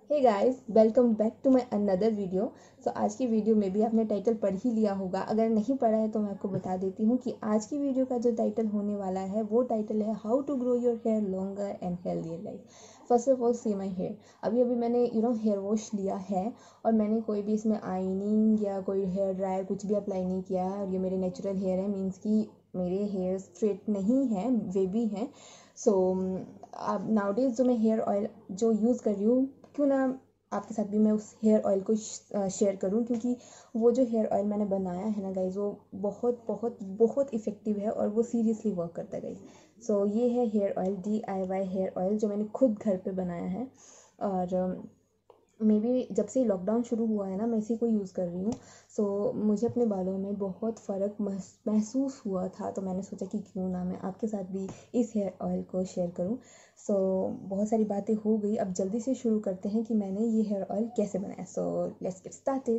Hey guys, welcome back to my another video. So आज की video में भी आपने टाइटल पढ़ ही लिया होगा। अगर नहीं पढ़ा है तो मैं आपको बता देती हूँ कि आज की वीडियो का जो टाइटल होने वाला है वो टाइटल है how to grow your hair longer and healthier life. First of all see my hair. अभी अभी मैंने हेयर वॉश लिया है और मैंने कोई भी इसमें आइनिंग या कोई हेयर ड्रायर कुछ भी अप्लाई नहीं किया है। और ये मेरे नेचुरल हेयर है, मीन्स कि मेरे हेयर स्ट्रेट नहीं है, वेवी हैं। सो अब नाउडेज जो मैं हेयर ऑयल जो यूज़ कर रही हूँ, क्यों ना आपके साथ भी मैं उस हेयर ऑयल को शेयर करूं, क्योंकि वो जो हेयर ऑयल मैंने बनाया है ना गाइज, वो बहुत बहुत बहुत इफ़ेक्टिव है और वो सीरियसली वर्क करता है गाइज। सो ये है hair oil, DIY hair oil जो मैंने खुद घर पे बनाया है। और मे बी जब से लॉकडाउन शुरू हुआ है ना, मैं इसी को यूज़ कर रही हूँ। सो मुझे अपने बालों में बहुत फ़र्क महसूस हुआ था, तो मैंने सोचा कि क्यों ना मैं आपके साथ भी इस हेयर ऑयल को शेयर करूँ। सो बहुत सारी बातें हो गई, अब जल्दी से शुरू करते हैं कि मैंने ये हेयर ऑयल कैसे बनाया। So let's get started.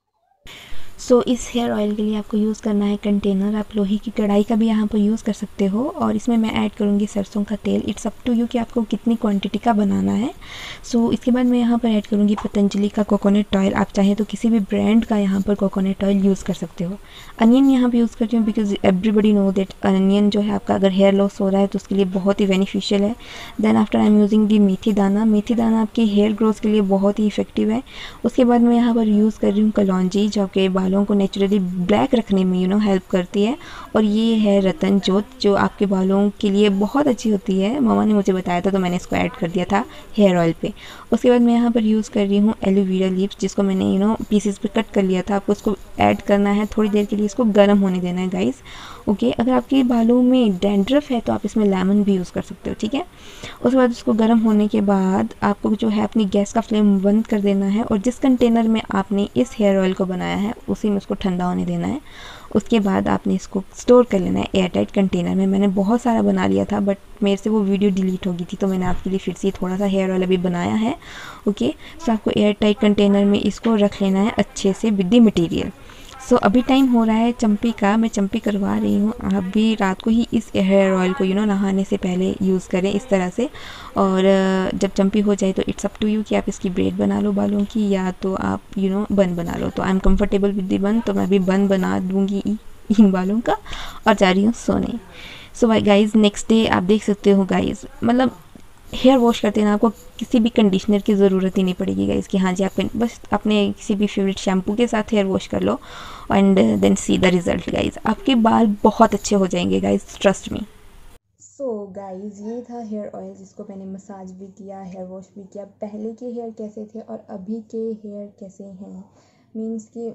इस हेयर ऑयल के लिए आपको यूज़ करना है कंटेनर। आप लोहे की कढ़ाई का भी यहाँ पर यूज़ कर सकते हो और इसमें मैं ऐड करूँगी सरसों का तेल। इट्स अप टू यू कि आपको कितनी क्वांटिटी का बनाना है। इसके बाद मैं यहाँ पर ऐड करूँगी पतंजलि का कोकोनट ऑयल। आप चाहें तो किसी भी ब्रांड का यहाँ पर कोकोनट ऑयल यूज़ कर सकते हो। अनियन यहाँ पर यूज़ करती हूँ because everybody know that onion जो है आपका अगर हेयर लॉस हो रहा है तो उसके लिए बहुत ही बेनिफिशियल है। Then after I am using the methi dana. मेथी दाना आपके हेयर ग्रोथ के लिए बहुत ही इफेक्टिव है। उसके बाद मैं यहाँ पर यूज़ कर रही हूँ कलौंजी, जो आपके बालों को नेचुरली ब्लैक रखने में हेल्प करती है। और ये है रतन जोत, जो आपके बालों के लिए बहुत अच्छी होती है। मामा ने मुझे बताया था तो मैंने इसको ऐड कर दिया था हेयर ऑयल पे। उसके बाद मैं यहाँ पर यूज़ कर रही हूँ एलोवेरा लीव्स, जिसको मैंने पीसेस पे कट कर लिया था। आपको इसको ऐड करना है, थोड़ी देर के लिए इसको गर्म होने देना है गाइस। ओके, अगर आपके बालों में डैंड्रफ है तो आप इसमें लेमन भी यूज़ कर सकते हो, ठीक है। उसके बाद उसको गर्म होने के बाद आपको जो है अपनी गैस का फ्लेम बंद कर देना है और जिस कंटेनर में आपने इस हेयर ऑयल को बनाया है उसी में उसको ठंडा होने देना है। उसके बाद आपने इसको स्टोर कर लेना है एयर टाइट कंटेनर में। मैंने बहुत सारा बना लिया था बट मेरे से वो वीडियो डिलीट हो गई थी, तो मैंने आपके लिए फिर से थोड़ा सा हेयर ऑयल अभी बनाया है। ओके, आपको एयर टाइट कंटेनर में इसको रख लेना है अच्छे से विद द मटेरियल। अभी टाइम हो रहा है चम्पी का, मैं चम्पी करवा रही हूँ। आप भी रात को ही इस हेयर ऑयल को नहाने से पहले यूज़ करें इस तरह से। और जब चम्पी हो जाए तो इट्स अप टू यू कि आप इसकी ब्रेड बना लो बालों की, या तो आप बन बना लो। तो I am comfortable with the bun, तो मैं भी बन बना दूँगी इन बालों का और जा रही हूँ सोने। भाई गाइज़, नेक्स्ट डे आप देख सकते हो गाइज़, मतलब हेयर वॉश करते हैं ना, आपको किसी भी कंडीशनर की ज़रूरत ही नहीं पड़ेगी गाइस कि हाँ जी आप बस अपने किसी भी फेवरेट शैम्पू के साथ हेयर वॉश कर लो and then see the result guys. आपके बाल बहुत अच्छे हो जाएंगे guys, trust me. So guys, ये था हेयर ऑयल जिसको मैंने मसाज भी किया, हेयर वॉश भी किया। पहले के हेयर कैसे थे और अभी के हेयर कैसे हैं, मीन्स कि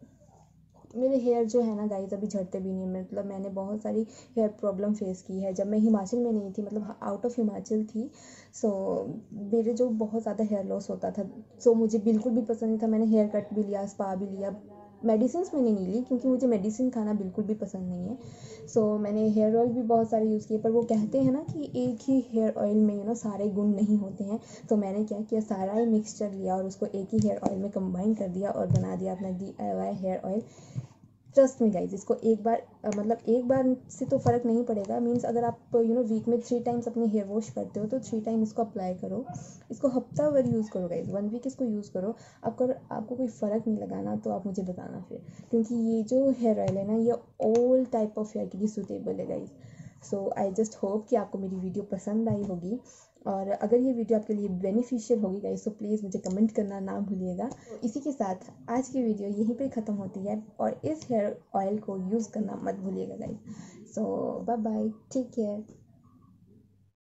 मेरे हेयर जो है ना गाइस अभी झड़ते भी नहीं हैं। मतलब मैंने बहुत सारी हेयर प्रॉब्लम फेस की है जब मैं हिमाचल में नहीं थी, मतलब आउट ऑफ हिमाचल थी। सो मेरे जो बहुत ज़्यादा हेयर लॉस होता था, सो मुझे बिल्कुल भी पसंद नहीं था। मैंने हेयर कट भी लिया, स्पा भी लिया, मेडिसिन मैंने नहीं ली क्योंकि मुझे मेडिसिन खाना बिल्कुल भी पसंद नहीं है। मैंने हेयर ऑयल भी बहुत सारे यूज़ किए, पर वो कहते हैं ना कि एक ही हेयर ऑयल में सारे गुण नहीं होते हैं। तो मैंने क्या किया, सारा ही मिक्सचर लिया और उसको एक ही हेयर ऑयल में कंबाइन कर दिया और बना दिया अपना DIY hair oil. Trust me guys, इसको एक बार मतलब एक बार से तो फ़र्क नहीं पड़ेगा। मीन्स अगर आप वीक में 3 टाइम्स अपने हेयर वॉश करते हो तो 3 टाइम इसको अप्लाई करो। इसको हफ्ता भर यूज़ करो गाइज, 1 वीक इसको यूज़ करो। आपको कोई फ़र्क नहीं लगा ना तो आप मुझे बताना फिर, क्योंकि ये जो हेयर ऑयल है ना, ये ऑल टाइप ऑफ हेयर के लिए सूटेबल है गाइज। आई जस्ट होप कि आपको मेरी वीडियो पसंद आई होगी। और अगर ये वीडियो आपके लिए बेनिफिशियल होगी गाइस तो प्लीज़ मुझे कमेंट करना ना भूलिएगा। तो इसी के साथ आज की वीडियो यहीं पे ख़त्म होती है और इस हेयर ऑयल को यूज़ करना मत भूलिएगा guys. Bye bye, take care.